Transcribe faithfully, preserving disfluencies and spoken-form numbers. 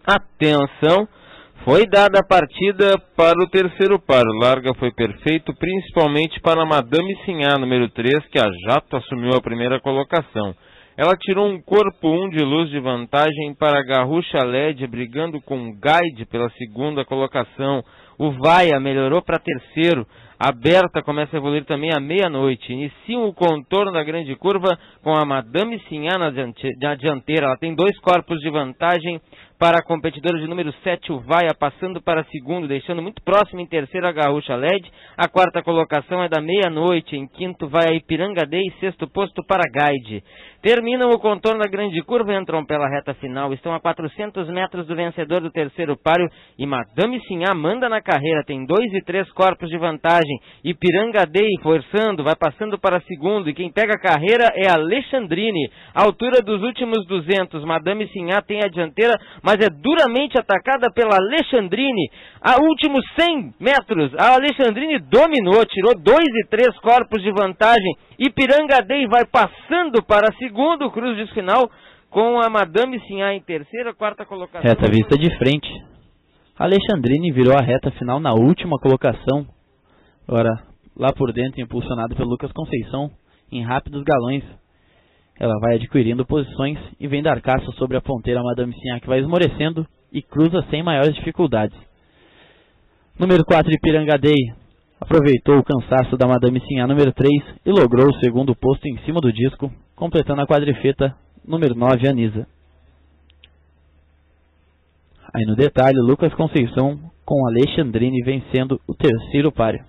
Atenção, foi dada a partida para o terceiro par. O larga foi perfeito, principalmente para a Madame Sinhá, número três, que a jato assumiu a primeira colocação. Ela tirou um corpo um de luz de vantagem para a Garrucha L E D, brigando com o Guide pela segunda colocação. O Vaia melhorou para terceiro. A Berta começa a evoluir também à meia-noite. Iniciam o contorno da grande curva com a Madame Sinhá na dianteira. Ela tem dois corpos de vantagem para a competidora de número sete, o Vaia, passando para segundo, deixando muito próximo em terceiro a Garrucha L E D. A quarta colocação é da meia-noite. Em quinto vai a Ipiranga Day e sexto posto para Guide. Terminam o contorno da grande curva e entram pela reta final. Estão a quatrocentos metros do vencedor do terceiro páreo e Madame Sinhá manda na carreira. Tem dois e três corpos de vantagem. Ipiranga Day forçando, vai passando para segundo. E quem pega a carreira é Alexandrine. A altura dos últimos duzentos. Madame Sinhá tem a dianteira, mas é duramente atacada pela Alexandrine. A últimos cem metros, a Alexandrine dominou, tirou dois e três corpos de vantagem. Ipiranga Day vai passando para segundo, cruz de final, com a Madame Sinhá em terceira, quarta colocação. Reta vista de frente. A Alexandrine virou a reta final na última colocação. Agora, lá por dentro, impulsionado pelo Lucas Conceição, em rápidos galões. Ela vai adquirindo posições e vem dar caça sobre a ponteira Madame Sinhá, que vai esmorecendo e cruza sem maiores dificuldades. Número quatro, Ipiranga Day, aproveitou o cansaço da Madame Sinhá, número três, e logrou o segundo posto em cima do disco, completando a quadrifeta número nove, Anisa. Aí no detalhe, Lucas Conceição com Alexandrine vencendo o terceiro páreo.